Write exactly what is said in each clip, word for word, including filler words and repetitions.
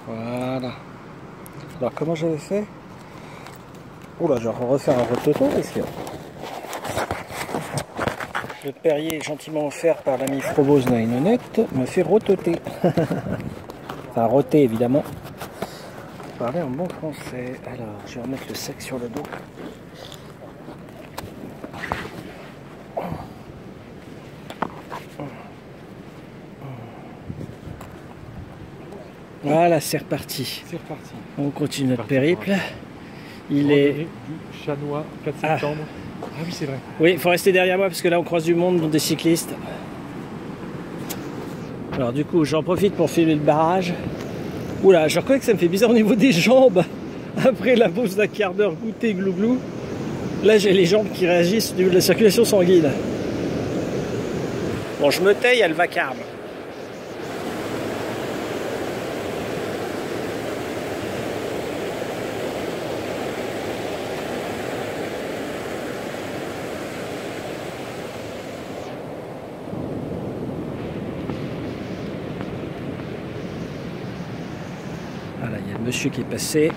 Voilà. Alors comment j'avais fait? Oula, je vais refaire un rototo ici. Le Perrier gentiment offert par l'ami Frobose Nainonette me fait rototer. Enfin roter évidemment. Parler en bon français. Alors, je vais remettre le sac sur le dos. Voilà, c'est reparti. C'est reparti. On continue notre périple. Il est du Chanois, quatre septembre. Ah, ah oui, c'est vrai. Oui, il faut rester derrière moi parce que là on croise du monde, dont des cyclistes. Alors du coup, j'en profite pour filmer le barrage. Oula, je reconnais que ça me fait bizarre au niveau des jambes. Après la pause d'un quart d'heure goûter glouglou, là j'ai les jambes qui réagissent au niveau de la circulation sanguine. Bon, je me tais, il y a le vacarme. Voilà, il y a le monsieur qui est passé.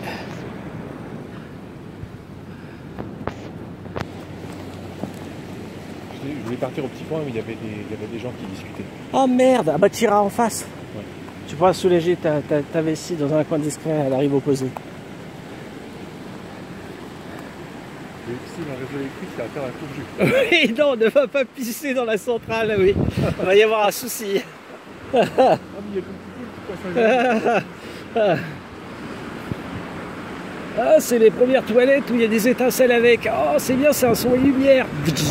Je voulais partir au petit coin où il y avait des, il y avait des gens qui discutaient. Oh merde, ah bah t'iras en face. Ouais. Tu pourras soulager ta, ta, ta vessie dans un coin discret à la rive opposée. Et si dans le réseau électrique, c'est à faire un coup de jus. Oui, non, ne va pas pisser dans la centrale, oui. Il va y avoir un souci. Ah mais il y a tout le petit poisson. Ah, c'est les premières toilettes où il y a des étincelles avec. Oh, c'est bien, c'est un son et lumière.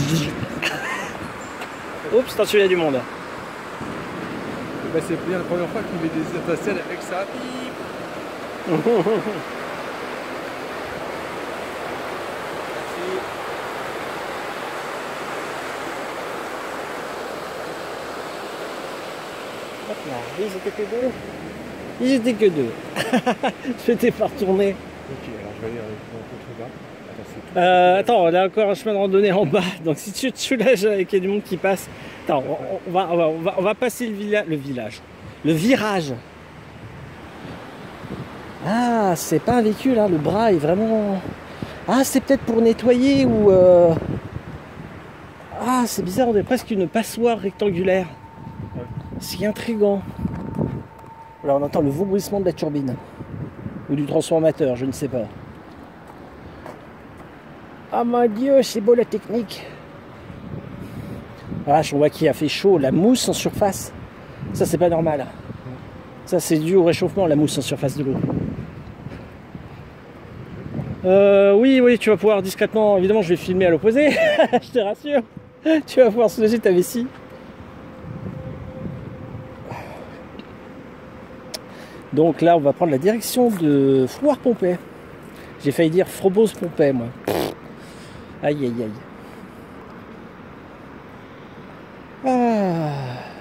Oups, attention, il y a du monde. Ben, c'est bien la première fois qu'il met des étincelles avec ça. Hop là, ils étaient que deux. Ils étaient que deux. Je m'étais pas retourné. Ok, alors je vais aller dans le contrebas. Attends, Euh, attends, on a encore un chemin de randonnée en bas. Donc si tu te soulages avec du monde qui passe. Attends, on, on, va, on, va, on, va, on va passer le, villa, le village. Le virage. Ah, c'est pas un véhicule, hein, le bras est vraiment... Ah, c'est peut-être pour nettoyer ou... Euh... Ah, c'est bizarre, on est presque une passoire rectangulaire. C'est intriguant. Là, on entend le vaubrissement de la turbine. Ou du transformateur, je ne sais pas. Ah mon Dieu, c'est beau la technique. Ah, je vois qu'il a fait chaud, la mousse en surface. Ça, c'est pas normal. Ça, c'est dû au réchauffement, la mousse en surface de l'eau. Euh, oui, oui, tu vas pouvoir discrètement, évidemment, je vais filmer à l'opposé, je te rassure. Tu vas pouvoir soulager ta vessie. Donc là, on va prendre la direction de Fouloir-Pompey. J'ai failli dire Frobose-Pompey, moi. Aïe, aïe, aïe. Ah.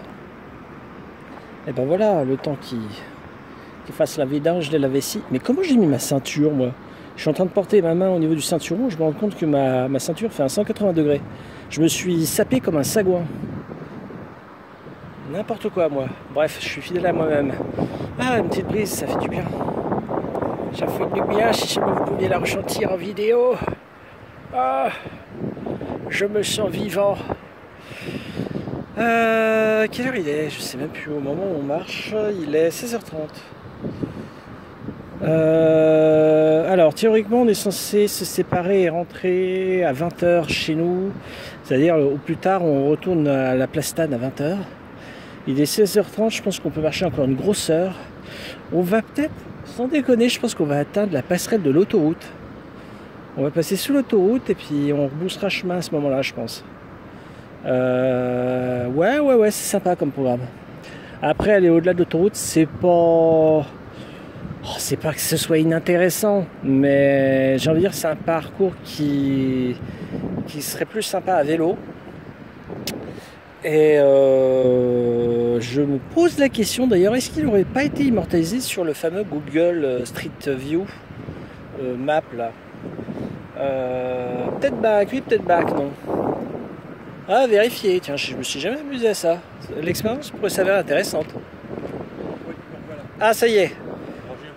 Et ben voilà, le temps qui, qui fasse la vidange de la vessie. Mais comment j'ai mis ma ceinture, moi? Je suis en train de porter ma main au niveau du ceinturon. Je me rends compte que ma, ma ceinture fait un cent quatre-vingts degrés. Je me suis sapé comme un sagouin. N'importe quoi, moi. Bref, je suis fidèle à moi-même. Ah, une petite brise, ça fait du bien. Ça fait du bien, si jamais vous pouviez la ressentir en vidéo. Ah, je me sens vivant. Euh, quelle heure il est? Je sais même plus. Au moment où on marche, il est seize heures trente. Euh, alors, théoriquement, on est censé se séparer et rentrer à vingt heures chez nous. C'est-à-dire, au plus tard, on retourne à la Place Stade à vingt heures. Il est seize heures trente, je pense qu'on peut marcher encore une grosse heure. On va peut-être, sans déconner, je pense qu'on va atteindre la passerelle de l'autoroute. On va passer sous l'autoroute et puis on rebroussera chemin à ce moment-là, je pense. Euh, ouais, ouais, ouais, c'est sympa comme programme. Après, aller au-delà de l'autoroute, c'est pas... Oh, c'est pas que ce soit inintéressant, mais j'ai envie de dire que c'est un parcours qui, qui serait plus sympa à vélo. Et euh, je me pose la question d'ailleurs, est-ce qu'il n'aurait pas été immortalisé sur le fameux Google Street View euh, Map là? euh, Peut-être back, oui, peut-être back, non. Ah, vérifier, tiens, je me suis jamais amusé à ça. L'expérience pourrait s'avérer intéressante. Ah, ça y est.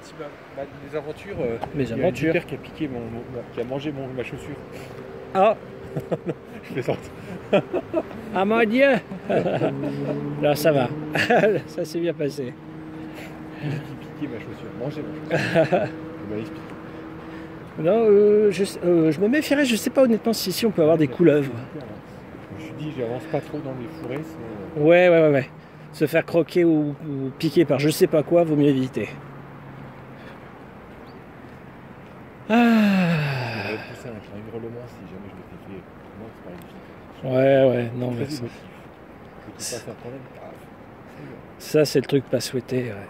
Bah, des aventures. Euh, Mes il y a aventures. une vipère qui a piqué mon, mon- qui a mangé mon, ma chaussure. Ah, Je plaisante. ah mon Dieu. Là, ça va. Ça s'est bien passé. Qui piquait ma chaussure, manger ma chaussure. Il m'a expliqué. Non, euh, je, euh, je me méfierais, je sais pas honnêtement si ici on peut avoir des couleuvres. Je me suis dit, j'avance pas trop dans les fourrés. sinon- Ouais, ouais, ouais, ouais. Se faire croquer ou, ou piquer par je sais pas quoi, vaut mieux éviter. Ah. J'aurais poussé un, un hurlement si jamais je m'étais fait. Non, c'est pas une Ouais, ouais, non, mais Très ça, émotif. Faut qu'il fasse un problème. Ah, ça, c'est le truc pas souhaité. Ouais.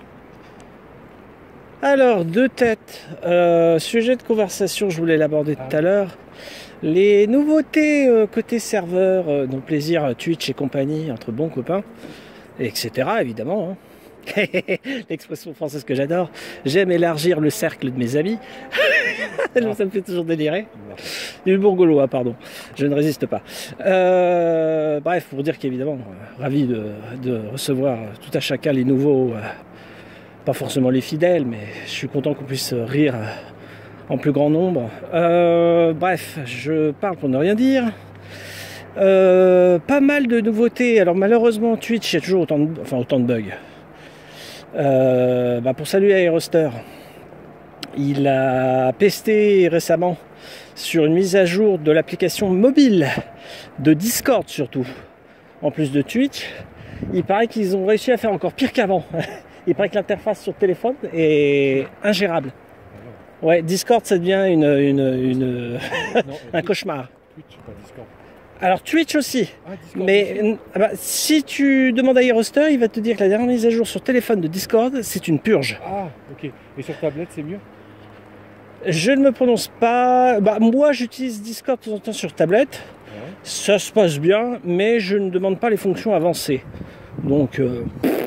Alors, deux têtes. Euh, sujet de conversation, je voulais l'aborder tout à l'heure. Les nouveautés euh, côté serveur, euh, donc plaisir euh, Twitch et compagnie, entre bons copains, et cetera évidemment. Hein. L'expression française que j'adore. J'aime élargir le cercle de mes amis. Ça me fait toujours délirer. Du bourgolois, pardon. Je ne résiste pas. Euh, bref, pour dire qu'évidemment, euh, ravi de, de recevoir tout à chacun les nouveaux, euh, pas forcément les fidèles, mais je suis content qu'on puisse rire euh, en plus grand nombre. Euh, bref, je parle pour ne rien dire. Euh, pas mal de nouveautés. Alors malheureusement, Twitch, il y a toujours autant de, enfin, autant de bugs. Euh, bah pour saluer Aeroster, il a pesté récemment sur une mise à jour de l'application mobile de Discord surtout, en plus de Twitch. Il paraît qu'ils ont réussi à faire encore pire qu'avant. Il paraît que l'interface sur téléphone est ingérable. Ouais, Discord ça devient une, une, une non, un cauchemar. Twitch, pas Discord. Alors Twitch aussi, Ah, Discord mais aussi. ah bah, si tu demandes à Aeroster, il va te dire que la dernière mise à jour sur téléphone de Discord, c'est une purge. Ah, ok. Et sur tablette, c'est mieux? Je ne me prononce pas. Bah, moi, j'utilise Discord de temps en temps sur tablette. Ouais. Ça se passe bien, mais je ne demande pas les fonctions avancées. Donc, euh,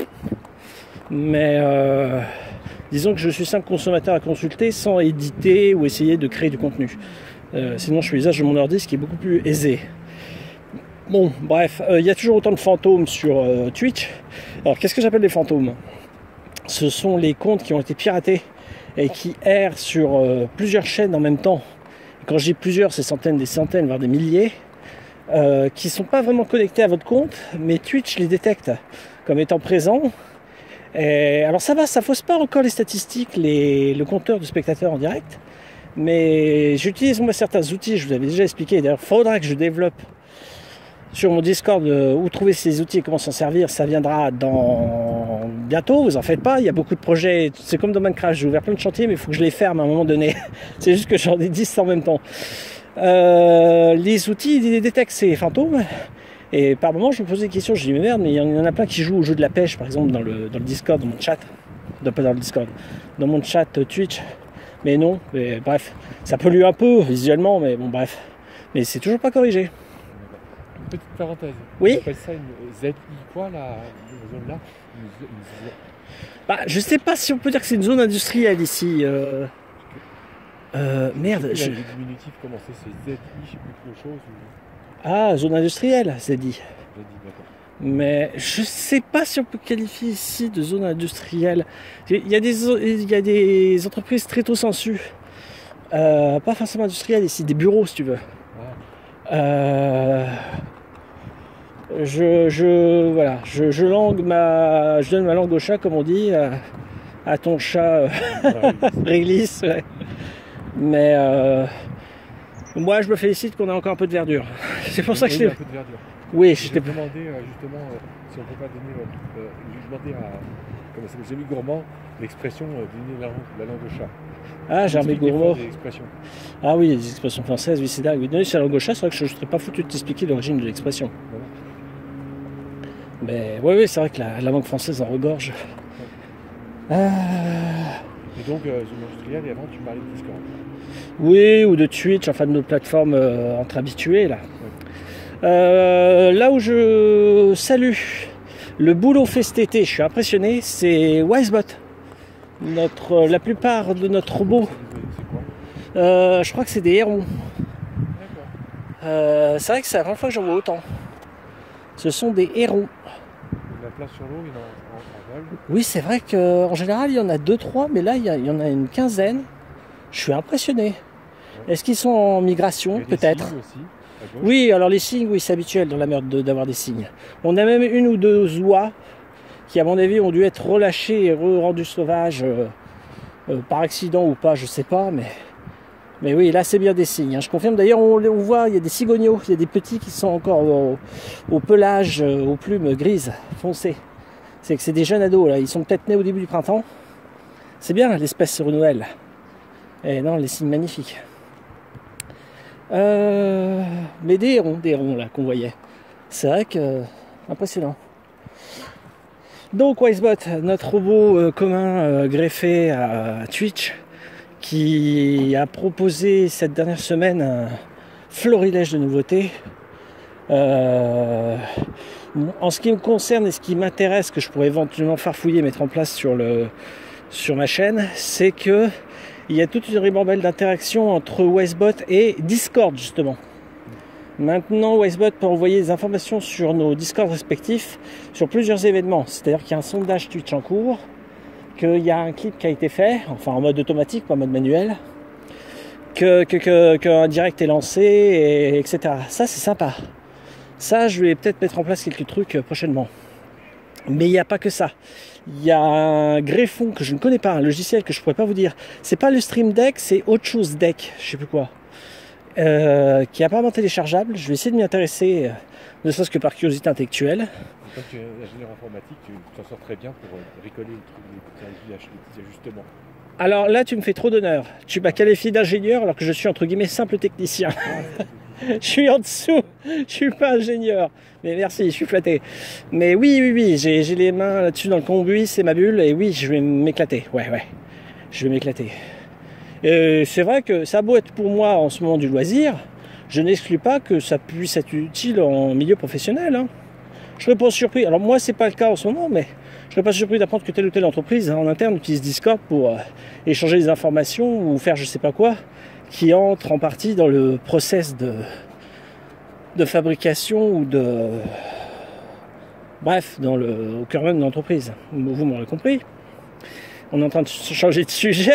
mais euh, disons que je suis simple consommateur à consulter sans éditer ou essayer de créer du contenu. Euh, sinon, je fais usage de mon ordi, ce qui est beaucoup plus aisé. Bon, bref, il euh, y a toujours autant de fantômes sur euh, Twitch. Alors, qu'est-ce que j'appelle des fantômes? Ce sont les comptes qui ont été piratés et qui errent sur euh, plusieurs chaînes en même temps. Et quand je dis plusieurs, c'est centaines, des centaines, voire des milliers, euh, qui ne sont pas vraiment connectés à votre compte, mais Twitch les détecte comme étant présents. Et alors ça va, ça fausse pas encore les statistiques, les, le compteur de spectateurs en direct, mais j'utilise moi certains outils, je vous avais déjà expliqué, d'ailleurs il faudra que je développe sur mon Discord euh, où trouver ces outils et comment s'en servir. Ça viendra dans bientôt, vous en faites pas, il y a beaucoup de projets, c'est comme dans Minecraft, j'ai ouvert plein de chantiers mais il faut que je les ferme à un moment donné. C'est juste que j'en ai dix en même temps. Euh, les outils, ils détectent ces fantômes et par moment je me posais des questions, je dis mais merde, mais il y en a plein qui jouent au jeu de la pêche par exemple dans le, dans le Discord, dans mon chat, non, pas dans le Discord, dans mon chat Twitch, mais non, mais bref, ça pollue un peu visuellement, mais bon bref, mais c'est toujours pas corrigé. Petite parenthèse. Oui. On appelle ça une Z I quoi, la zone là une, z- une z- Bah, je sais pas si on peut dire que c'est une zone industrielle ici. Euh... Euh, merde. Je sais Je... plus, le diminutif, comment c'est? C'est Z I, je sais plus quelque chose. Ou... Ah, zone industrielle, c'est dit. Z I, d'accord. Mais je sais pas si on peut qualifier ici de zone industrielle. Il y a des, il y a des entreprises très tôt sensu. Euh, pas forcément industrielles ici, des bureaux si tu veux. Ah. Euh... Je, je, voilà, je, je langue ma, je donne ma langue au chat comme on dit, à, à ton chat euh, réglisse. Ouais. Mais euh, moi, je me félicite qu'on ait encore un peu de verdure. C'est pour ça que je t'ai... t'ai. un peu de verdure. Oui, je je t'ai t'ai. demandé euh, justement euh, si on peut pas donner. Euh, euh, j'ai demandé à comment ça s'appelle, Jérémy Gourmand l'expression euh, donner la, la langue au chat. Ah, Jérémy Gourmand. Ah oui, les expressions françaises, oui, c'est dingue. Oui, donner sa langue au chat, c'est vrai que je ne serais pas foutu de t'expliquer l'origine de l'expression. Voilà. Mais oui, oui, c'est vrai que la, la langue française en regorge. Ouais. Ah. Et donc, euh, zone industrielle, et avant, tu parlais de Discord. Oui, ou de Twitch, enfin de nos plateformes euh, entre habitués, là. Ouais. Euh, là où je salue le boulot fait cet été, je suis impressionné, c'est Wisebot. Notre, la plupart de notre robot, c'est quoi euh, je crois que c'est des hérons. D'accord. Euh, c'est vrai que c'est la première fois que j'en vois autant. Ce sont des hérons. place sur l'eau, il y en a en, en, en vol. Oui, c'est vrai qu'en général, il y en a deux, trois, mais là, il y, a, il y en a une quinzaine. Je suis impressionné. Ouais. Est-ce qu'ils sont en migration? Peut-être. Oui, alors les cygnes, oui, c'est habituel dans la mer d'avoir des cygnes. On a même une ou deux oies qui, à mon avis, ont dû être relâchées et rendues sauvages euh, euh, par accident ou pas, je sais pas, mais... Mais oui, là c'est bien des cygnes. Hein. Je confirme d'ailleurs, on, on voit, il y a des cigogneaux, il y a des petits qui sont encore au, au pelage, aux plumes grises, foncées. C'est que c'est des jeunes ados là, ils sont peut-être nés au début du printemps. C'est bien, l'espèce se renouvelle. Et non, les cygnes magnifiques. Euh, mais des hérons, des hérons là qu'on voyait. C'est vrai que impressionnant. Donc Wisebot, notre robot euh, commun euh, greffé à, à Twitch, qui a proposé cette dernière semaine un florilège de nouveautés. Euh, en ce qui me concerne et ce qui m'intéresse, que je pourrais éventuellement farfouiller et mettre en place sur, le, sur ma chaîne, c'est que il y a toute une ribambelle d'interactions entre Wisebot et Discord justement. Maintenant, Wisebot peut envoyer des informations sur nos Discord respectifs sur plusieurs événements. C'est-à-dire qu'il y a un sondage Twitch en cours, qu'il y a un clip qui a été fait, enfin en mode automatique, pas en mode manuel, que, que, que, qu'un direct est lancé, et, etc. Ça, c'est sympa. Ça, je vais peut-être mettre en place quelques trucs prochainement. Mais il n'y a pas que ça. Il y a un greffon que je ne connais pas, un logiciel que je ne pourrais pas vous dire. C'est pas le Stream Deck, c'est autre chose Deck, je sais plus quoi. Euh, qui est apparemment téléchargeable. Je vais essayer de m'y intéresser, euh, ne serait-ce que par curiosité intellectuelle. Comme tu es ingénieur informatique, tu t'en sors très bien pour bricoler les petits ajustements. Alors là, tu me fais trop d'honneur. Tu m'as qualifié d'ingénieur alors que je suis entre guillemets simple technicien. Je suis en dessous, je suis pas ingénieur. Mais merci, je suis flatté. Mais oui, oui, oui, j'ai, j'ai les mains là-dessus dans le cambouis, c'est ma bulle, et oui, je vais m'éclater. Ouais, ouais, je vais m'éclater. Et c'est vrai que ça a beau être pour moi en ce moment du loisir, je n'exclus pas que ça puisse être utile en milieu professionnel. Hein. Je serais pas surpris, alors moi c'est pas le cas en ce moment, mais je serais pas surpris d'apprendre que telle ou telle entreprise en interne utilise Discord pour euh, échanger des informations ou faire je sais pas quoi, qui entre en partie dans le process de, de fabrication ou de... Bref, dans le, au cœur même de l'entreprise. Vous m'aurez compris. On est en train de changer de sujet.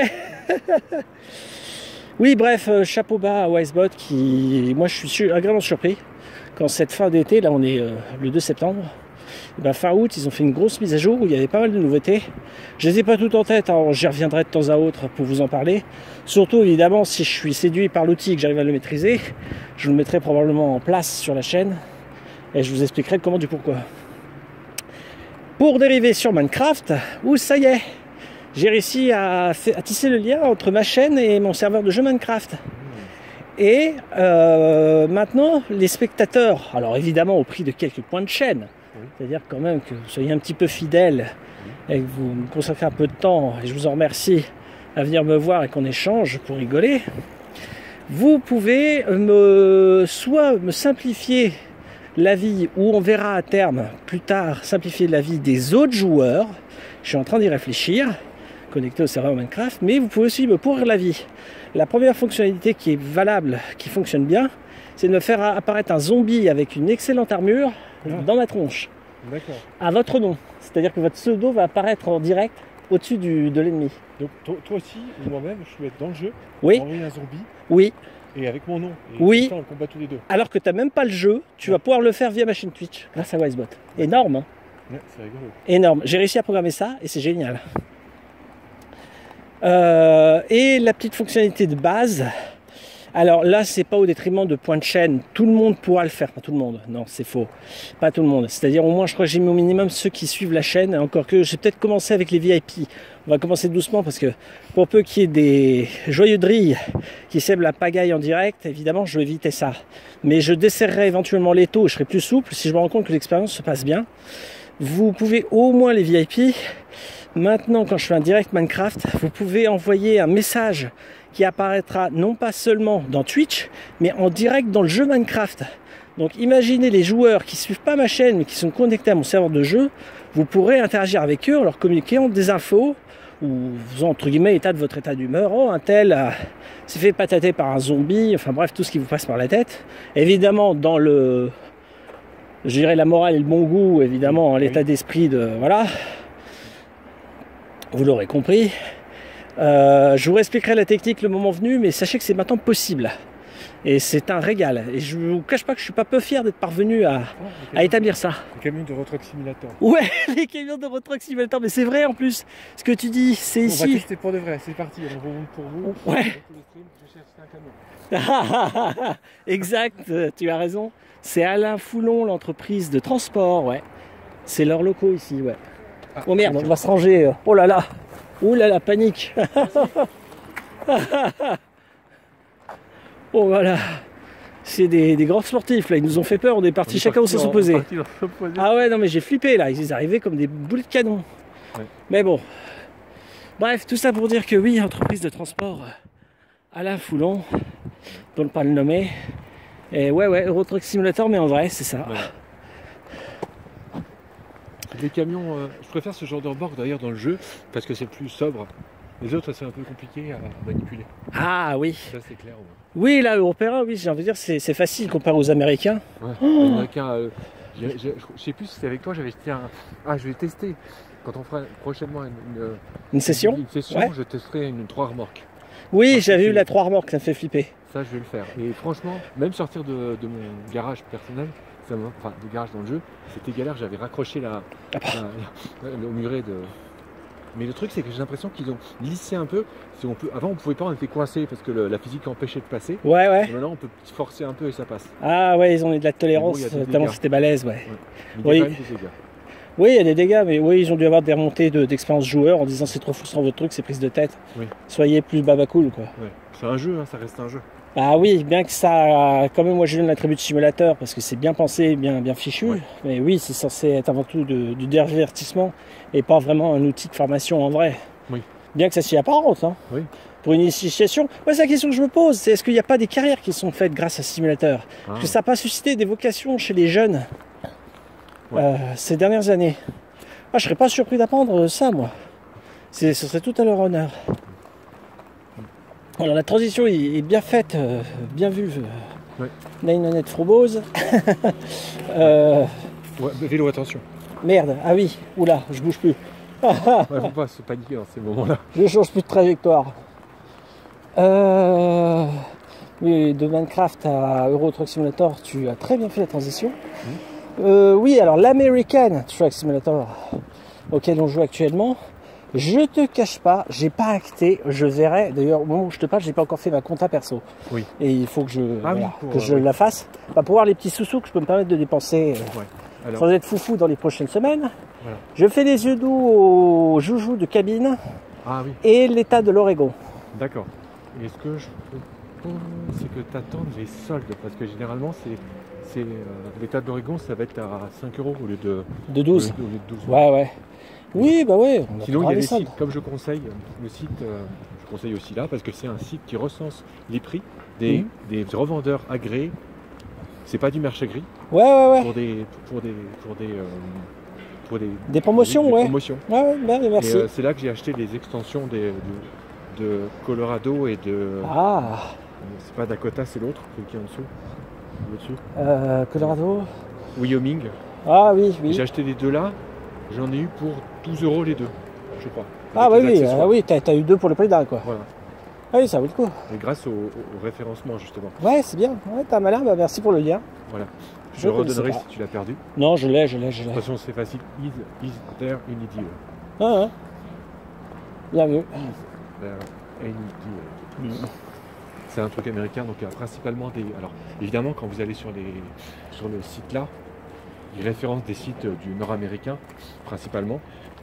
Oui, bref, euh, chapeau bas à Wisebot qui... Moi, je suis agréablement surpris quand cette fin d'été, là on est euh, le deux septembre, et ben, fin août, ils ont fait une grosse mise à jour où il y avait pas mal de nouveautés. Je les ai pas toutes en tête, alors j'y reviendrai de temps à autre pour vous en parler. Surtout, évidemment, si je suis séduit par l'outil et que j'arrive à le maîtriser, je le mettrai probablement en place sur la chaîne et je vous expliquerai le comment du pourquoi. Pour dériver sur Minecraft, où ça y est, j'ai réussi à, à tisser le lien entre ma chaîne et mon serveur de jeu Minecraft. Et euh, maintenant, les spectateurs, alors évidemment au prix de quelques points de chaîne, oui. C'est-à-dire quand même que vous soyez un petit peu fidèles oui. Et que vous me consacrez un peu de temps, et je vous en remercie, à venir me voir et qu'on échange pour rigoler, vous pouvez me, soit me simplifier la vie, ou on verra à terme, plus tard, simplifier la vie des autres joueurs. Je suis en train d'y réfléchir, connecté au serveur Minecraft, mais vous pouvez aussi me pourrir la vie. La première fonctionnalité qui est valable, qui fonctionne bien, c'est de me faire apparaître un zombie avec une excellente armure ah. dans ma tronche. D'accord. À votre nom. C'est-à-dire que votre pseudo va apparaître en direct au-dessus du, de l'ennemi. Donc toi, toi aussi, ou moi-même, je peux être dans le jeu, oui. envoyer un zombie. Oui. Et avec mon nom. Et oui. Ça, on combat tous les deux. Alors que tu n'as même pas le jeu, tu ouais. vas pouvoir le faire via ma chaîne Twitch, grâce à Wisebot. Énorme. Hein. Ouais, c'est rigolo. Énorme. J'ai réussi à programmer ça et c'est génial. Euh, et la petite fonctionnalité de base, alors là c'est pas au détriment de points de chaîne, tout le monde pourra le faire, pas tout le monde, non c'est faux, pas tout le monde, c'est-à-dire au moins je crois que j'ai mis au minimum ceux qui suivent la chaîne, encore que j'ai peut-être commencé avec les V I P, on va commencer doucement parce que pour peu qu'il y ait des joyeux drilles qui sèment la pagaille en direct, évidemment je vais éviter ça, mais je desserrerai éventuellement les taux et je serai plus souple si je me rends compte que l'expérience se passe bien. Vous pouvez au moins les V I P. Maintenant, quand je fais un direct Minecraft, vous pouvez envoyer un message qui apparaîtra non pas seulement dans Twitch, mais en direct dans le jeu Minecraft. Donc imaginez les joueurs qui ne suivent pas ma chaîne, mais qui sont connectés à mon serveur de jeu, vous pourrez interagir avec eux en leur communiquant des infos, ou faisant entre guillemets état de votre état d'humeur. Oh, un tel euh, s'est fait patater par un zombie, enfin bref, tout ce qui vous passe par la tête. Évidemment, dans le... je dirais la morale et le bon goût, évidemment, oui. l'état d'esprit de... Voilà. Vous l'aurez compris. Euh, je vous expliquerai la technique le moment venu, mais sachez que c'est maintenant possible. Et c'est un régal. Et je ne vous cache pas que je suis pas peu fier d'être parvenu à, Oh, à établir ça. Les camions de Euro Truck Simulator. Ouais, les camions de Euro Truck Simulator, mais c'est vrai en plus. Ce que tu dis, c'est On ici. va tester pour de vrai, c'est parti. On remonte pour vous. Ouais. Je cherche un camion. Exact, tu as raison. C'est Alain Foulon, l'entreprise de transport, ouais. C'est leurs locaux ici, ouais. Ah, Oh merde, on va se ranger. Oh là là. Oh là là, panique. Oh voilà. C'est des, des grands sportifs là, ils nous ont fait peur, on est partis chacun au sens opposé. Ah ouais, non mais j'ai flippé là, ils arrivaient comme des boulets de canon. Ouais. Mais bon. Bref, tout ça pour dire que oui, entreprise de transport Alain Foulon, pour ne pas le nommer. Et ouais, ouais, Euro Truck Simulator, mais en vrai, c'est ça. Voilà. Les camions, euh, je préfère ce genre de remorque d'ailleurs dans le jeu parce que c'est plus sobre. Les autres, c'est un peu compliqué à manipuler. Ah oui. Ça, c'est clair. Ouais. Oui, là, européen, oui, j'ai envie de dire, c'est c'est facile comparé aux Américains. Ouais. Les Américains, euh, j'ai- j'ai- je sais plus si c'était avec toi, j'avais jeté un. Ah, je vais tester. Quand on fera prochainement une, une, Une session une session, Ouais. je testerai une trois remorques. Oui, Parce j'avais que eu la trois remorques, ça me fait flipper. Ça, je vais le faire. Et franchement, même sortir de, de mon garage personnel, ça m'a- enfin, du garage dans le jeu, c'était galère. J'avais raccroché la, Ah bah. la- la- le muret de. Mais le truc, c'est que j'ai l'impression qu'ils ont lissé un peu. Si on peut... Avant, on pouvait pas, on était coincé parce que le- la physique empêchait de passer. Ouais, ouais. Et maintenant, on peut forcer un peu et ça passe. Ah ouais, ils ont eu de la tolérance, Mais bon, il y a des tellement dégâts. c'était balèze, ouais. Ouais. Mais Oui. il y a quand même des dégâts. Oui, il y a des dégâts, mais oui, ils ont dû avoir des remontées de- d'expérience joueur en disant c'est trop frustrant votre truc, c'est prise de tête. Oui. Soyez plus baba cool, quoi. Ouais. C'est un jeu, hein, ça reste un jeu. Ah oui, bien que ça, quand même, moi je donne l'attribut de simulateur parce que c'est bien pensé, bien, bien fichu. Ouais. Mais oui, c'est censé être avant tout de- du divertissement et pas vraiment un outil de formation en vrai. Oui. Bien que ça s'y apparente. Hein. Oui. Pour une initiation, ouais, c'est la question que je me pose, c'est est-ce qu'il n'y a pas des carrières qui sont faites grâce à ce simulateur? Ah. Parce que ça n'a pas suscité des vocations chez les jeunes Ouais. euh, ces dernières années. Ah, je serais pas surpris d'apprendre ça, moi. C'est- Ce serait tout à leur honneur. Alors la transition est est bien faite, euh, bien vue. euh, Ouais. Nainonette Frobose. euh, Ouais, mais vélo, attention. merde, ah oui, oula, je bouge plus. Ouais, faut pas se paniquer dans ces moments-là. Je change plus de trajectoire. Euh, oui, de Minecraft à Euro Truck Simulator, tu as très bien fait la transition. Mmh. Euh, oui, alors l'American Truck Simulator auquel on joue actuellement, je te cache pas, j'ai pas acté, je verrai. D'ailleurs, au moment où je te parle, j'ai pas encore fait ma compta perso. Oui. Et il faut que je, Ah oui, voilà, pour, que euh, je oui. la fasse. Bah, pour voir les petits sous-sous que je peux me permettre de dépenser euh, Ouais. Alors, sans être foufou dans les prochaines semaines. Voilà. Je fais les yeux doux au joujou de cabine ah oui, et l'état de l'Oregon. d'accord. Et ce que je propose, c'est que tu attendes les soldes. Parce que généralement, c'est, c'est, euh, l'état d'Oregon, ça va être à cinq euros au lieu de, De douze. au lieu de douze. Ouais, ouais. Oui, bah ouais. On Sinon, il y attendra a les des soldes. sites, comme je conseille, le site, euh, je conseille aussi là, parce que c'est un site qui recense les prix des, Mhm. des revendeurs agréés. C'est pas du marché gris, Ouais, ouais, ouais. pour des, pour des, pour des, euh, pour des, Des promotions, des- des ouais. promotions. Ouais, ouais, ben, Et merci. euh, c'est là que j'ai acheté les extensions des, de, de Colorado et de. Ah, C'est pas Dakota, c'est l'autre, celui qui est en dessous. Au-dessus. euh, Colorado. Wyoming. Ah oui, J'ai oui. acheté les deux là. J'en ai eu pour douze euros les deux, je crois. Ah Avec oui, les oui, accessoires. ah oui, t'as t'as eu deux pour le prix d'un, quoi. Voilà. Ah oui, ça vaut le coup. Et grâce au, au- au référencement justement. Ouais, c'est bien. Ouais, t'as malin, bah merci pour le lien. Voilà. Je, Je le connaissais redonnerai pas. si tu l'as perdu. De Non, je l'ai, je l'ai, je l'ai. toute façon, c'est facile. Is, is there any deal? Ah, hein. Bien vu. There any deal. C'est un truc américain, donc il y a principalement des. Alors, évidemment, quand vous allez sur, les, sur le site là, ils référencent des sites euh, du nord-américain, principalement.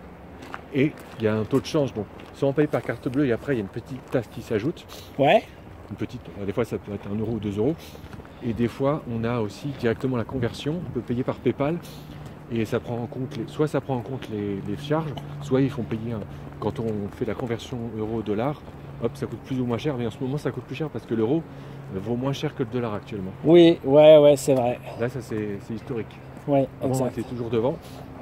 Et il y a un taux de change. Donc, soit on paye par carte bleue et après, il y a une petite taxe qui s'ajoute. Ouais. Une petite, euh, des fois, ça peut être un euro ou deux euros. Et des fois, on a aussi directement la conversion. On peut payer par PayPal. Et ça prend en compte, les, soit ça prend en compte les, les charges, soit ils font payer, un, quand on fait la conversion euro-dollar, hop, ça coûte plus ou moins cher. Mais en ce moment, ça coûte plus cher parce que l'euro euh, vaut moins cher que le dollar actuellement. Oui, ouais, ouais, c'est vrai. Là, ça, c'est c'est historique. Ouais, Avant, on exact. était toujours devant.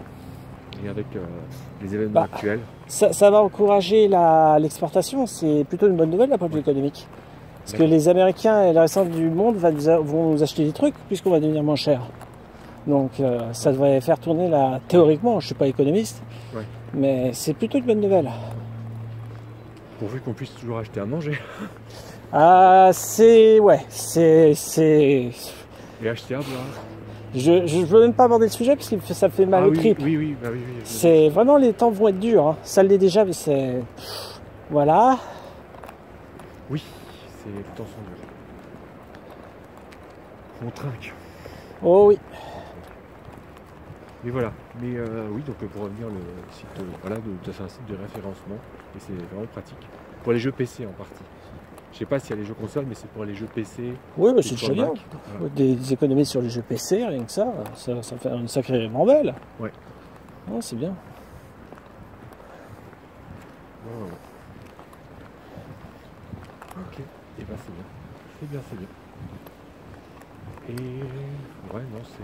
Et avec euh, les événements Bah. actuels, Ça, ça va encourager la- l'exportation, c'est plutôt une bonne nouvelle d'un point de vue économique. Parce que D'accord. les Américains et le reste du monde va nous a- vont nous acheter des trucs puisqu'on va devenir moins cher. Donc euh, ça devrait faire tourner la... Théoriquement, je ne suis pas économiste, Ouais. mais c'est plutôt une bonne nouvelle. Pourvu qu'on puisse toujours acheter à manger. Ah, c'est... Ouais, c'est... c'est... Et acheter à boire. Je ne veux même pas aborder le sujet parce que ça fait mal Ah au oui, tripes. oui, oui, bah oui, oui. C'est vraiment, les temps vont être durs. Hein. Ça l'est déjà, mais c'est... Voilà. Oui, c'est les temps sont durs. On trinque. Oh oui. Mais voilà. Mais euh, oui, donc pour revenir, le site, euh, voilà, de- c'est un site de référencement et c'est vraiment pratique. Pour les jeux P C en partie. Je sais pas s'il y a les jeux consoles, mais c'est pour les jeux P C. Oui, bah, et c'est sur déjà le bien. Mac. Voilà. Des, des économies sur les jeux P C, rien que ça, ça, ça fait une sacrée rembelle. Ouais. Oh, c'est bien. Ouais, ouais, ouais. Ok. Et ben c'est bien. C'est bien, c'est bien. Et ouais, non, c'est.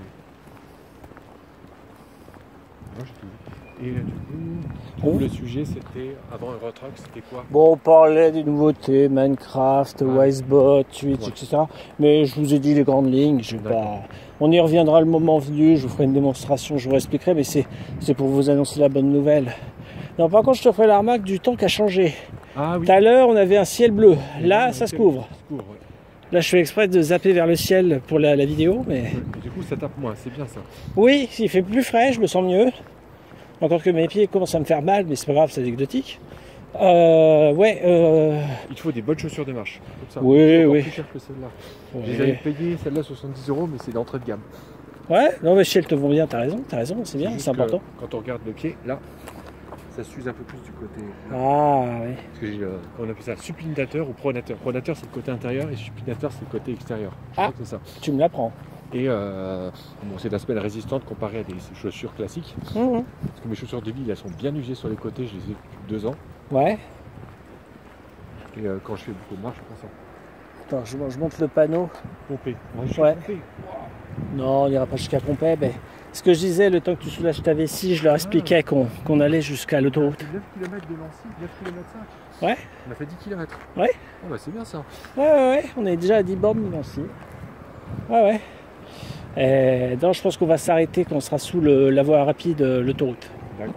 Moi j'ai tout vu. Et euh, du coup, Oh. le sujet c'était avant Eurotruck, c'était quoi? Bon, on parlait des nouveautés, Minecraft, Ah. Wisebot, Twitch, Ouais. et cetera. Mais je vous ai dit les grandes lignes. Je vais D'accord. pas... On y reviendra le moment venu. Je vous ferai une démonstration, je vous expliquerai. Mais c'est c'est pour vous annoncer la bonne nouvelle. Non, par contre, je te ferai la remarque du temps qui a changé. Ah oui. Tout à l'heure, on avait un ciel bleu. Là, Ouais, ça se c'est- couvre. Ça se couvre, ouais. Là, je fais exprès de zapper vers le ciel pour la, la vidéo. Mais Ouais. Et du coup, ça tape moins, c'est bien ça. oui, il fait plus frais, je me sens mieux. Encore que mes pieds commencent à me faire mal, mais c'est pas grave, c'est anecdotique. Euh, ouais, euh, Il te faut des bonnes chaussures de marche. Comme ça. Oui, C'est encore oui. plus cher que celle-là. ouais. Je les avais payées, celle-là soixante-dix euros, mais c'est d'entrée de gamme. Ouais, non mais si elles te vont bien, t'as raison, t'as raison, c'est bien, juste c'est que important. Quand on regarde le pied, là, ça s'use un peu plus du côté. Ah oui. Parce que j'ai, euh, on appelle ça supinateur ou pronateur. Pronateur c'est le côté intérieur et supinateur c'est le côté extérieur. Je Ah. crois que c'est ça. Tu me l'apprends. Et euh, bon, c'est la semelle résistante comparée à des chaussures classiques. Mhm. Parce que mes chaussures de ville elles sont bien usées sur les côtés, je les ai depuis deux ans. Ouais. Et euh, quand je fais beaucoup de marche, je prends ça. Attends, je, je monte le panneau. Pompé. Moi, je suis Ouais. pompé. Non, on n'ira pas jusqu'à Pompey, mais ce que je disais, le temps que tu soulages ta vessie, je leur expliquais qu'on qu'on allait jusqu'à l'autoroute. neuf kilomètres de Nancy, neuf kilomètres cinq. Ouais. On a fait dix kilomètres. Ouais. Oh, bah, c'est bien ça. Ouais, ouais, ouais, on est déjà à dix bornes de Nancy. Ouais, ouais. Et non, je pense qu'on va s'arrêter quand on sera sous le- la voie rapide, euh, l'autoroute. D'accord.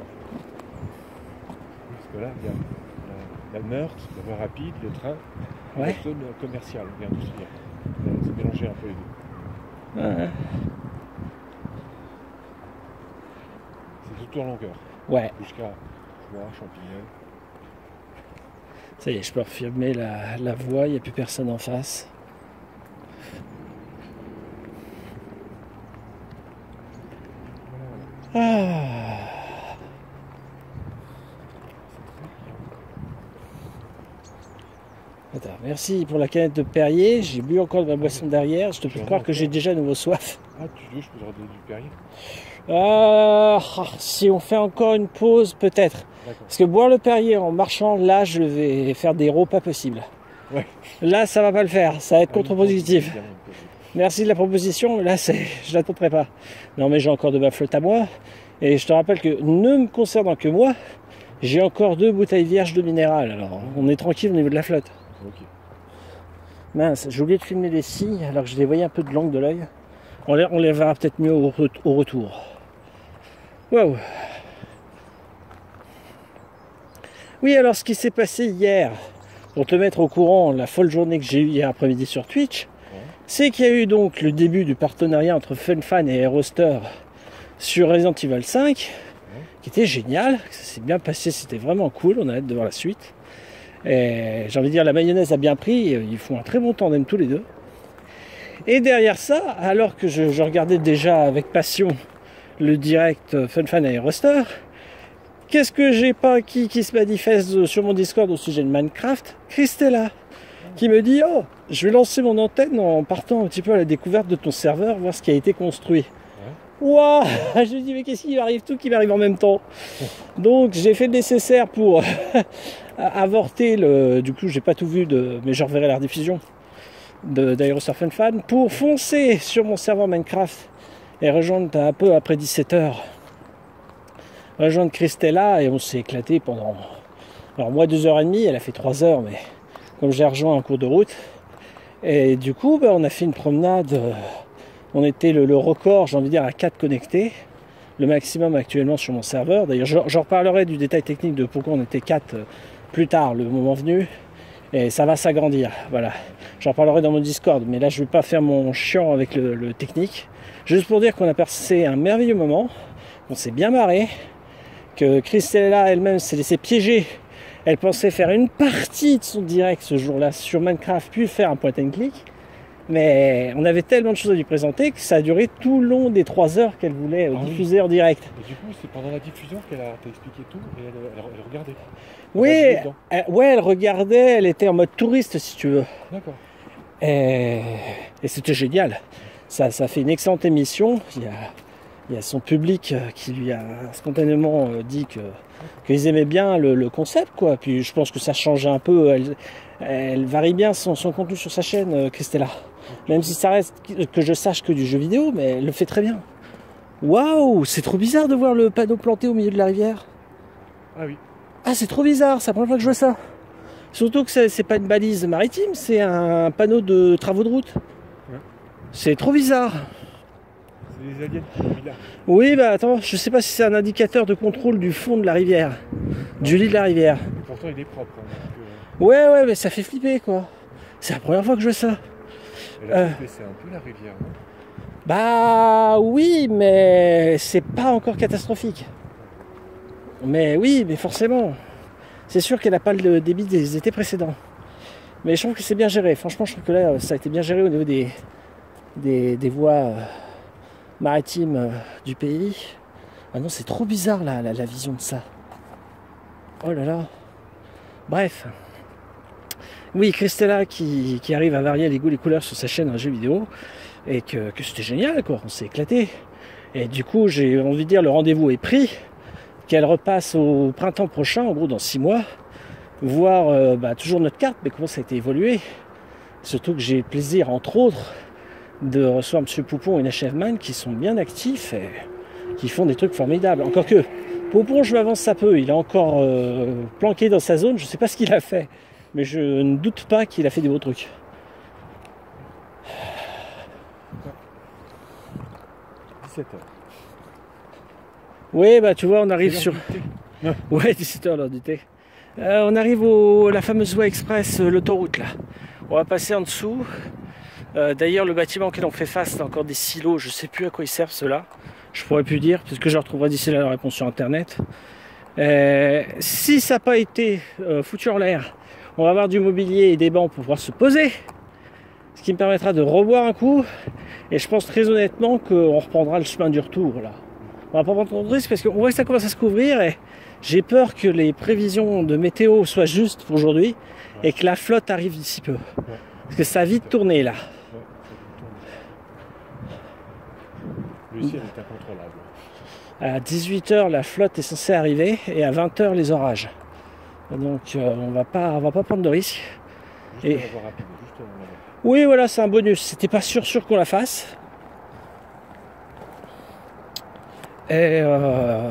Parce que là, il y a la, la Meurthe, la voie rapide, le train, Ouais. la zone commerciale et industrielle. Euh, C'est mélangé un peu les deux. Ouais. C'est tout en longueur, Ouais, jusqu'à Foix, Champignol. ça y est, je peux refermer la, la voie, il n'y a plus personne en face. Ah. Attends, merci pour la canette de Perrier. J'ai bu encore de ma boisson derrière. Je te peux croire que j'ai déjà nouveau soif. Ah, tu veux, je peux te redonner du Perrier? Euh, ah, si on fait encore une pause, peut-être. D'accord. Parce que boire le Perrier en marchant, là, je vais faire des héros pas possibles. Ouais. Là, ça va pas le faire. Ça va être Ah, une contre-positif. pause, évidemment, une pause. Merci de la proposition, mais là, c'est, je la tenterai pas. Non, mais j'ai encore de ma flotte à moi. Et je te rappelle que, ne me concernant que moi, j'ai encore deux bouteilles vierges de minéral. Alors, on est tranquille au niveau de la flotte. Ok. Mince, j'ai oublié de filmer les cygnes, alors que je les voyais un peu de l'angle de l'œil. On les, on les verra peut-être mieux au, re- au retour. Waouh. Oui, alors ce qui s'est passé hier, pour te mettre au courant, la folle journée que j'ai eue hier après-midi sur Twitch, Ouais. c'est qu'il y a eu donc le début du partenariat entre FunFan et Aeroster sur Resident Evil cinq, Ouais. qui était génial, ça s'est bien passé, c'était vraiment cool, on a hâte de voir la suite. Et j'ai envie de dire, la mayonnaise a bien pris, ils font un très bon tandem tous les deux. Et derrière ça, alors que je, je regardais déjà avec passion le direct FunFan et Aeroster, qu'est-ce que j'ai pas qui, qui se manifeste sur mon Discord au sujet de Minecraft? Christella, qui me dit, oh, je vais lancer mon antenne en partant un petit peu à la découverte de ton serveur, voir ce qui a été construit. Waouh. Je me dis, mais qu'est-ce qui m'arrive? Tout qui m'arrive en même temps. Donc j'ai fait le nécessaire pour avorter le... Du coup, j'ai pas tout vu, de... mais je reverrai la rediffusion d'Aeroster FunFan pour foncer sur mon serveur Minecraft et rejoindre un peu après dix-sept heures. Rejoindre Christella et on s'est éclaté pendant... Alors moi deux heures trente, elle a fait trois heures, mais comme j'ai rejoint en cours de route, et du coup bah, on a fait une promenade On était le, le record, j'ai envie de dire, à quatre connectés. Le maximum actuellement sur mon serveur. D'ailleurs, j'en reparlerai du détail technique de pourquoi on était quatre plus tard, le moment venu. Et ça va s'agrandir. Voilà. J'en parlerai dans mon Discord. Mais là, je ne vais pas faire mon chiant avec le, le technique. Juste pour dire qu'on a passé un merveilleux moment. On s'est bien marré. Que Christella elle-même s'est laissée piéger. Elle pensait faire une partie de son direct ce jour-là sur Minecraft, puis faire un point and click. Mais on avait tellement de choses à lui présenter que ça a duré tout le long des trois heures qu'elle voulait euh, Ah oui. diffuser en direct. Et du coup, c'est pendant la diffusion qu'elle a t'a expliqué tout et elle, elle, elle regardait. Oui, Elle a joué dedans. elle, ouais, elle regardait, elle était en mode touriste si tu veux. D'accord. Et, et c'était génial. Ça, ça fait une excellente émission. Il y a, il y a son public qui lui a spontanément dit que, qu'ils aimaient bien le, le concept, quoi. Puis je pense que ça change un peu. Elle, elle varie bien son, son contenu sur sa chaîne, Christella. Même si ça reste que je sache que du jeu vidéo, mais elle le fait très bien. Waouh, c'est trop bizarre de voir le panneau planté au milieu de la rivière. Ah oui. Ah, c'est trop bizarre, c'est la première fois que je vois ça. Surtout que c'est pas une balise maritime, c'est un panneau de travaux de route. Ouais. C'est trop bizarre. C'est les aliens qui ont mis là. Oui, bah attends, je sais pas si c'est un indicateur de contrôle du fond de la rivière, du lit de la rivière. Et pourtant, il est propre. Hein, donc, euh... Ouais, ouais, mais ça fait flipper, quoi. C'est la première fois que je vois ça. Et là, Euh. c'est un peu la rivière, non? Bah oui, mais c'est pas encore catastrophique. Mais oui, mais forcément. C'est sûr qu'elle n'a pas le débit des étés précédents. Mais je trouve que c'est bien géré. Franchement, je trouve que là, ça a été bien géré au niveau des, des, des voies euh, maritimes euh, du pays. Ah non, c'est trop bizarre la, la, la vision de ça. Oh là là. Bref. Oui, Christella qui, qui arrive à varier les goûts, les couleurs sur sa chaîne en jeu vidéo. Et que, que c'était génial, quoi. On s'est éclaté. Et du coup, j'ai envie de dire, le rendez-vous est pris. Qu'elle repasse au printemps prochain, en gros dans six mois, voir euh, bah, toujours notre carte, mais comment ça a été évolué. Surtout que j'ai le plaisir, entre autres, de recevoir M. Poupon et Nachevman qui sont bien actifs et qui font des trucs formidables. Encore que, Poupon, je m'avance un peu, il est encore euh, planqué dans sa zone, je ne sais pas ce qu'il a fait, mais je ne doute pas qu'il a fait des beaux trucs. dix-sept heures. Oui, bah tu vois, on arrive C'est sur... l'heure du thé. Ouais, dix-sept heures l'heure du thé. Euh, on arrive au la fameuse voie express, euh, l'autoroute là. On va passer en dessous. Euh, D'ailleurs, le bâtiment auquel on fait face, c'est encore des silos. Je sais plus à quoi ils servent ceux-là. Je pourrais plus dire, parce que je retrouverai d'ici là la réponse sur internet. Euh, si ça n'a pas été euh, foutu en l'air, on va avoir du mobilier et des bancs pour pouvoir se poser. Ce qui me permettra de revoir un coup. Et je pense très honnêtement qu'on reprendra le chemin du retour là. On va pas prendre trop de risques parce qu'on voit que ça commence à se couvrir et j'ai peur que les prévisions de météo soient justes pour aujourd'hui et que la flotte arrive d'ici peu. Parce que ça a vite tourné là. Ouais, le ciel est incontrôlable. À dix-huit heures, la flotte est censée arriver et à vingt heures, les orages. Donc euh, on va pas, on va pas prendre de risques. Juste Et... pour l'avoir rapide, juste pour l'avoir. Oui, voilà, c'est un bonus. C'était pas sûr sûr qu'on la fasse. Et, euh...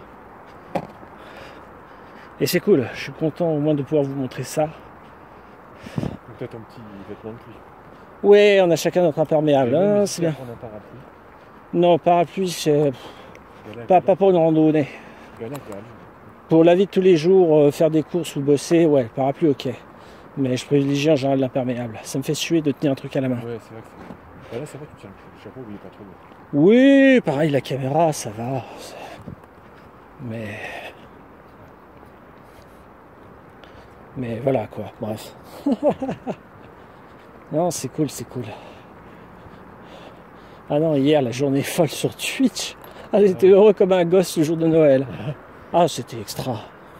et c'est cool, je suis content au moins de pouvoir vous montrer ça. Donc t'as ton petit vêtement de pluie. Ouais, on a chacun notre imperméable, hein, c'est bien. On a parapluie. Non, parapluie, c'est Gala, pas, gala, pas pour une randonnée. gala, gala. Pour la vie de tous les jours, euh, faire des courses ou bosser, ouais, parapluie, ok. Mais je privilégie en général l'imperméable. Ça me fait suer de tenir un truc à la main. Ouais, c'est vrai que c'est... Bah là, c'est vrai que tu tiens le chapeau, il est pas trop beau. Oui, pareil, la caméra, ça va. Mais... Mais voilà, quoi, bref. Non, c'est cool, c'est cool. Ah non, hier, la journée folle sur Twitch. Ah, j'étais heureux comme un gosse le jour de Noël. Ah, c'était extra.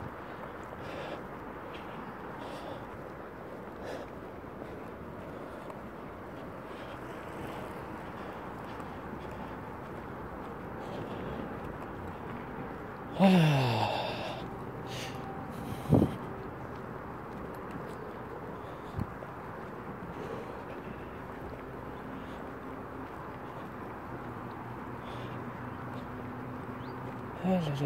Ah. Ah là là là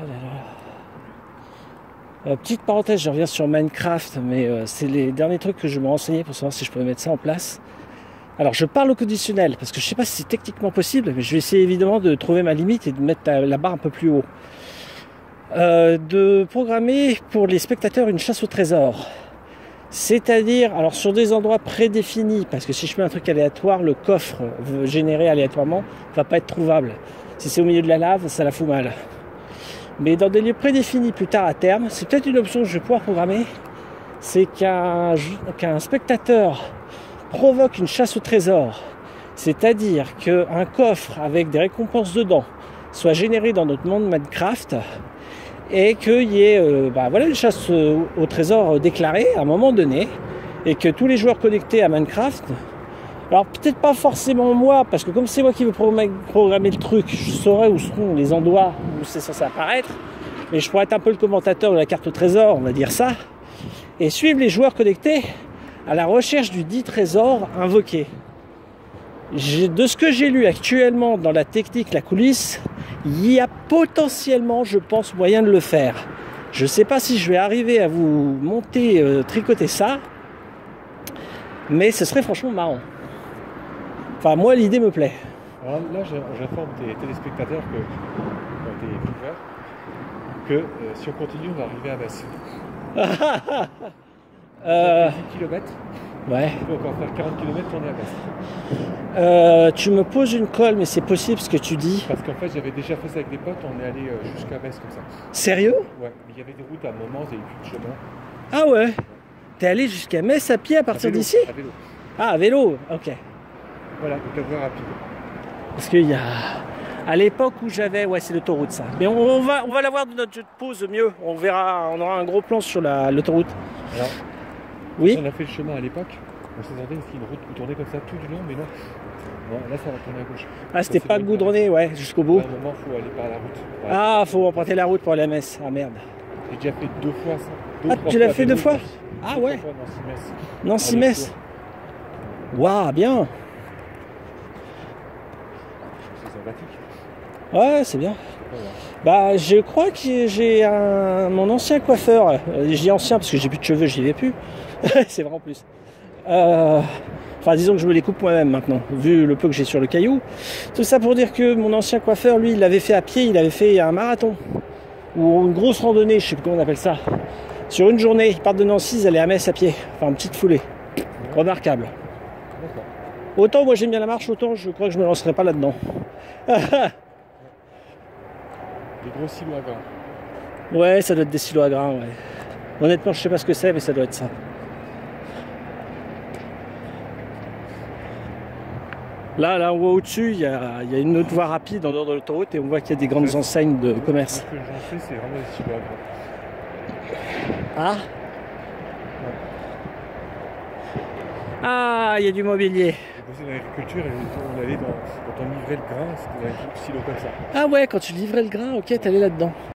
là. Euh, petite parenthèse, je reviens sur Minecraft, mais euh, c'est les derniers trucs que je me renseignais pour savoir si je pouvais mettre ça en place. Alors je parle au conditionnel, parce que je sais pas si c'est techniquement possible, mais je vais essayer évidemment de trouver ma limite et de mettre la barre un peu plus haut. Euh, de programmer pour les spectateurs une chasse au trésor. C'est-à-dire, alors sur des endroits prédéfinis, parce que si je mets un truc aléatoire, le coffre généré aléatoirement va pas être trouvable. Si c'est au milieu de la lave, ça la fout mal. Mais dans des lieux prédéfinis plus tard à terme, c'est peut-être une option que je vais pouvoir programmer, c'est qu'un qu'un spectateur provoque une chasse au trésor. C'est-à-dire qu'un coffre avec des récompenses dedans soit généré dans notre monde Minecraft et qu'il y ait euh, bah, voilà, une chasse au trésor déclarée à un moment donné et que tous les joueurs connectés à Minecraft, alors peut-être pas forcément moi, parce que comme c'est moi qui veux programmer le truc, je saurais où seront les endroits où c'est censé apparaître, mais je pourrais être un peu le commentateur de la carte au trésor, on va dire ça, et suivre les joueurs connectés à la recherche du dit trésor invoqué. J'ai, de ce que j'ai lu actuellement dans la technique, la coulisse, il y a potentiellement, je pense, moyen de le faire. Je ne sais pas si je vais arriver à vous monter, euh, tricoter ça, mais ce serait franchement marrant. Enfin, moi, l'idée me plaît. Alors là, j'informe tes téléspectateurs que, enfin, tes viewers, que euh, si on continue, on va arriver à Metz. euh... dix kilomètres. Ouais. On peut encore faire quarante kilomètres, on est à Metz. Euh, tu me poses une colle, mais c'est possible ce que tu dis. Parce qu'en fait, j'avais déjà fait ça avec des potes, on est allé euh, jusqu'à Metz comme ça. Sérieux? Ouais, mais il y avait des routes à un moment, il n'y avait plus de chemin. Ah ouais? T'es allé jusqu'à Metz à pied à partir d'ici? À vélo. Ah, à vélo, ok. Voilà, donc à voie rapide. Parce qu'il y a... À l'époque où j'avais... Ouais, c'est l'autoroute ça. Mais on, on va, on va la voir de notre jeu de pause mieux. On verra, on aura un gros plan sur la, l'autoroute. Alors, oui. On a fait le chemin à l'époque. On s'est demandé s'il y a une route qui tournait comme ça tout du long, mais non. Non, là, ça va tourner à gauche. Ah, c'était pas goudronné, ouais, jusqu'au bout. À un moment, il faut aller par la route. Par la ah, il faut emprunter la route pour aller à Metz. Ah, merde. J'ai déjà fait deux fois ça. Deux, ah, tu l'as fait deux fois? Ah, ouais. Nancy-Metz. Waouh, bien. C'est sympathique. Ouais, c'est bien. Bah, je crois que j'ai un... mon ancien coiffeur. Je dis ancien parce que j'ai plus de cheveux, j'y vais plus. C'est vrai en plus. Euh... Enfin, disons que je me les coupe moi-même maintenant, vu le peu que j'ai sur le caillou. Tout ça pour dire que mon ancien coiffeur, lui, il l'avait fait à pied, il avait fait un marathon. Ou une grosse randonnée, je sais plus comment on appelle ça. Sur une journée, ils partent de Nancy, ils allaient à Metz à pied. Enfin, une petite foulée. Remarquable. Autant moi j'aime bien la marche, autant je crois que je me lancerai pas là-dedans. Des gros silos à grains. Ouais, ça doit être des silos à grains, ouais. Honnêtement, je sais pas ce que c'est, mais ça doit être ça. Là, là, on voit au-dessus, il y a, il y a une autre voie rapide en dehors de l'autoroute et on voit qu'il y a des grandes ouais, enseignes de commerce. Ce que j'en sais, c'est vraiment des silos à Ah grains. Ah, il y a du mobilier. J'ai bossé dans l'agriculture et on allait dans, quand on livrait le grain, c'était dans un silo comme ça. Ah ouais, quand tu livrais le grain, ok, t'allais là-dedans.